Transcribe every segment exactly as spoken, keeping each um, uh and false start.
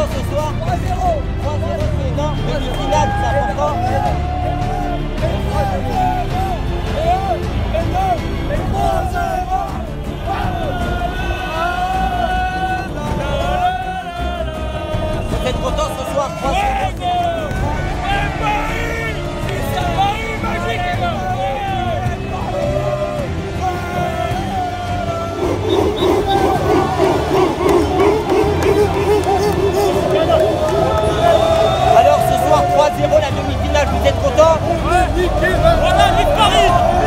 important ce soir. trois zéro. trois zéro, c'est énorme. Demi-finale, c'est important. Vous êtes content ce soir, trois zéro. Alors ce soir trois zéro la demi-finale, vous êtes content? Ouais, on a dit Paris.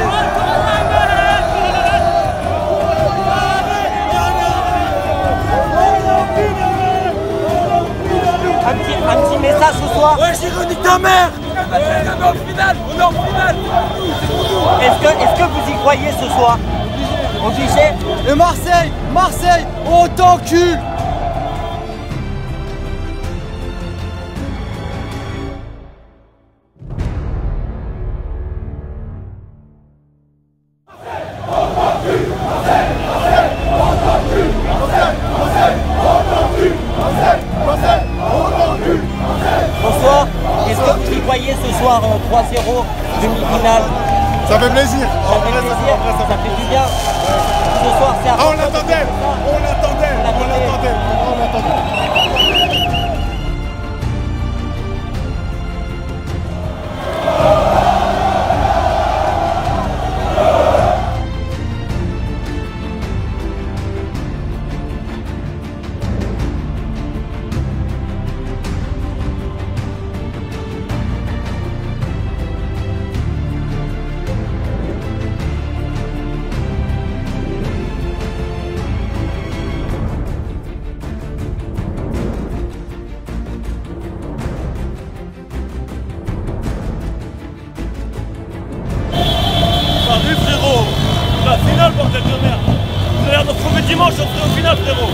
Un petit, un petit message ce soir. Ouais, j'ai nique ta mère. On est en finale, on est en finale. Est-ce que, est-ce que vous y croyez ce soir? Obligé. Et Marseille, Marseille, on t'encule. Bonsoir, est-ce que vous y croyez ce soir euh, trois zéro, demi-finale? Ça fait plaisir. Ça fait plaisir, ça, ça fait du bien. Ce soir c'est à... Ah, on l'attendait, on l'attendait, on l'attendait, on l'attendait. Salut frérot, la finale bordel de merde. Vous avez l'air de retrouver dimanche, on serait au final frérot.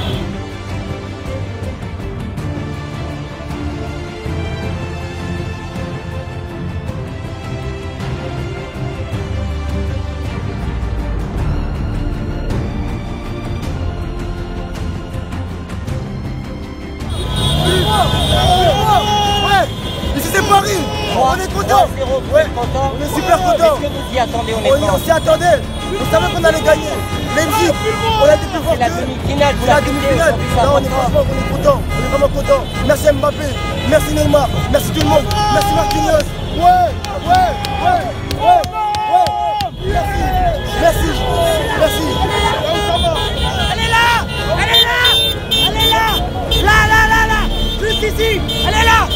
Ouais, ici c'est Paris. On est content. Ouais, content. On est super content. Est-ce que vous y attendez On, honnêtement? on s'y attendait. On savait qu'on allait gagner. Leipzig, on a été plus fort. C'est la demi-finale, C'est la demi-finale. Là, on est franchement, on est content. On est vraiment content. Merci Mbappé. Merci Neymar. Merci tout le monde. Merci Marquinhos. Ouais, ouais, ouais, ouais, ouais. Merci. Merci. Merci. Elle est là! Elle est là! Elle est là! Là, là, là, là! Juste ici! Elle est là!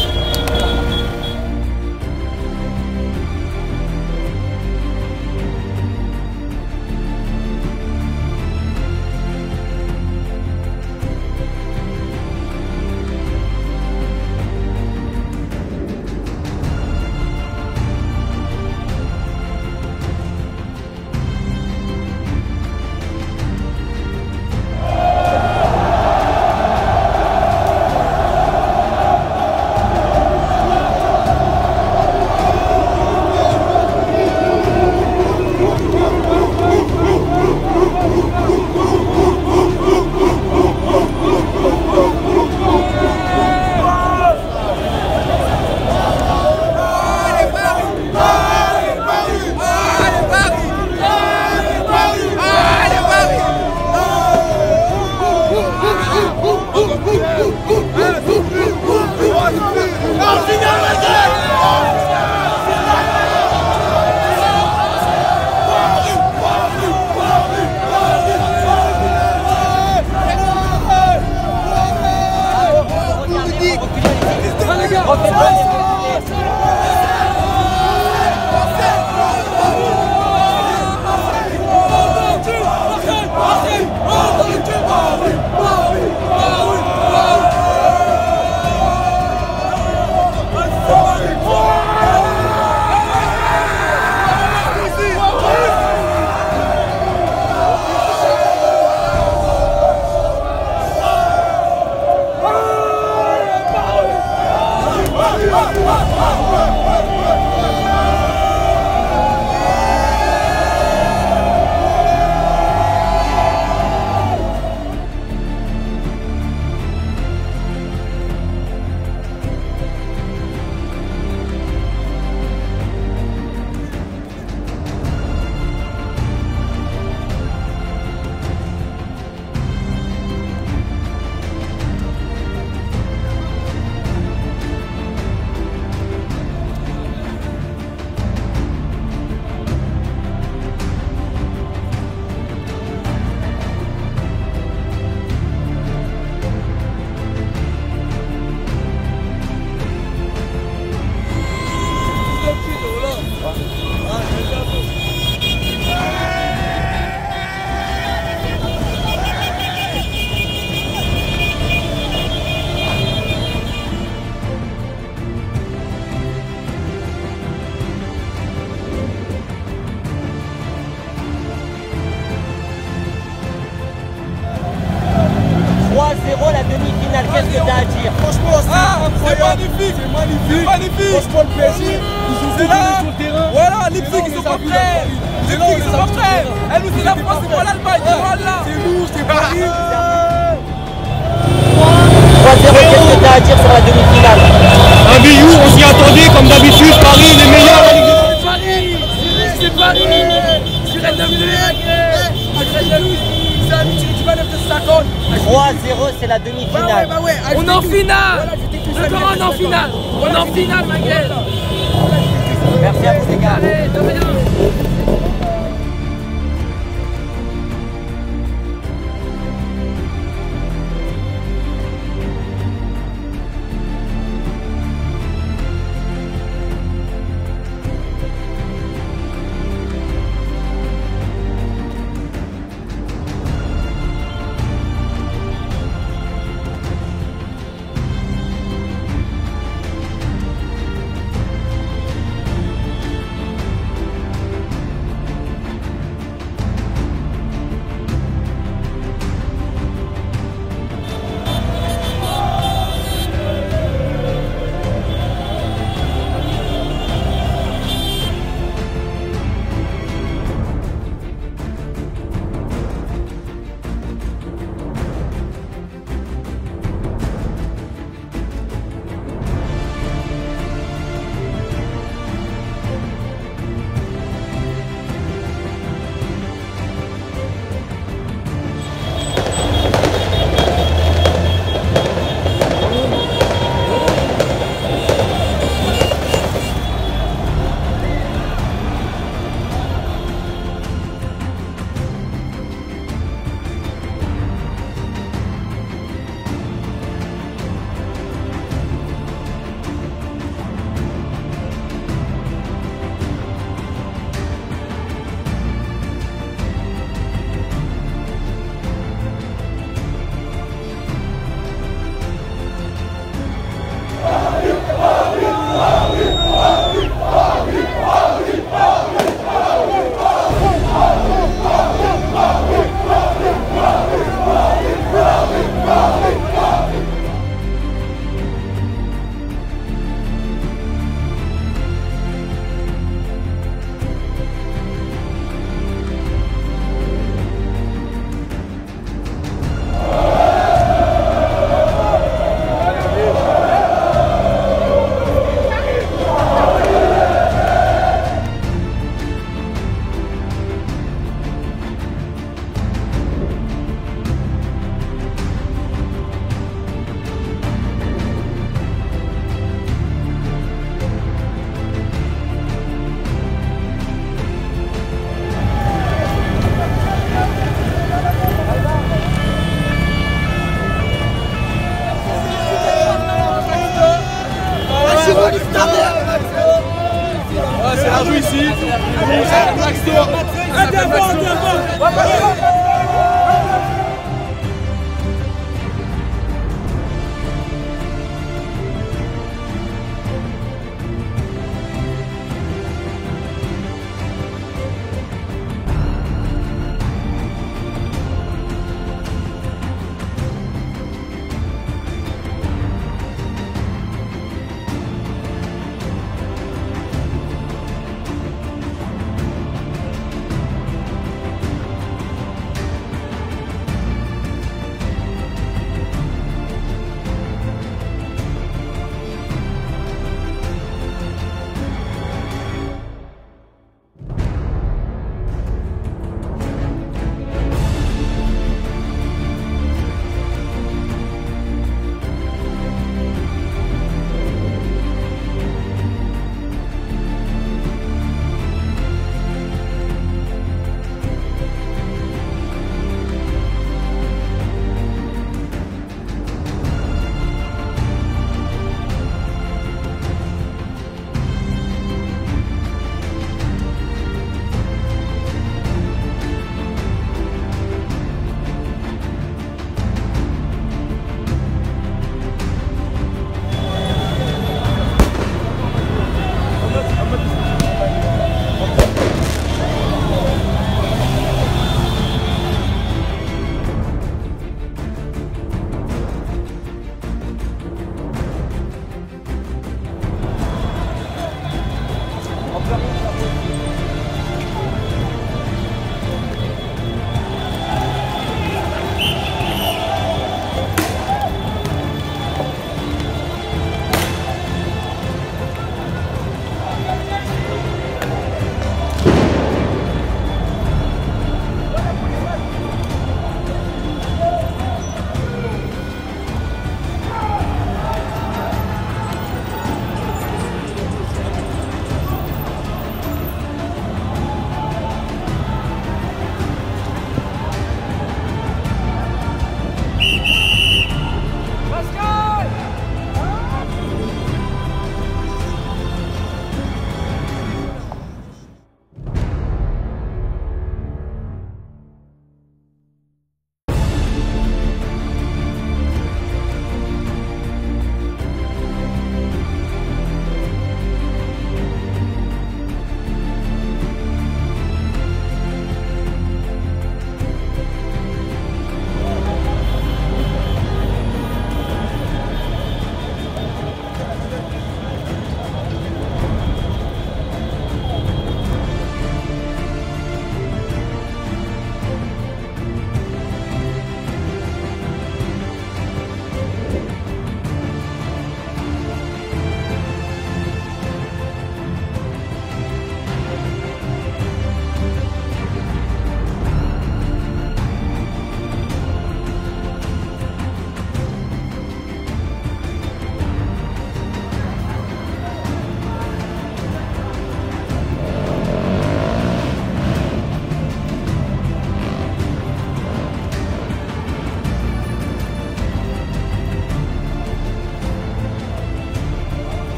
dire. Franchement, c'est Ah, c'est incroyable. magnifique. C'est magnifique. C'est magnifique. Franchement, le P S G, ils ont C'est tout donné là. sur le terrain. Voilà, les C'est petits là, qui on sont les a pas vus, prêts. là, Les c'est là, petits on qui les sont a pas vus, prêts. là. Elle nous c'est la France, c'est pas l'Allemagne. Voilà. C'est lourd, c'est Paris. trois zéro, qu'est-ce que tu as à dire sur la demi-finale? Un bijou, on s'y attendait comme d'habitude. Paris, les meilleurs. C'est Paris. C'est Paris. Tu restes neuf deux. C'est un tir qui va neuf de cinquante. trois zéro, c'est la demi-finale. On est en finale. Le grand, on est en finale. On est en finale, ma gueule. Merci à vous les gars. Allez, de rien. C'est la rue ici. C'est un axe d'or.